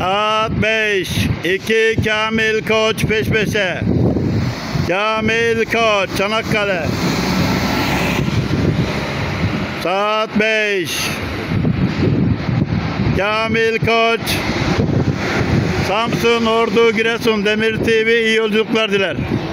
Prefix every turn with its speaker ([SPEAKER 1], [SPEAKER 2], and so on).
[SPEAKER 1] Saat 5. 2 Kamil Koç peş peşe. Kamil Koç Çanakkale. Saat 5. Kamil Koç Samsun, Ordu, Giresun, Demir TV iyi yolculuklar diler.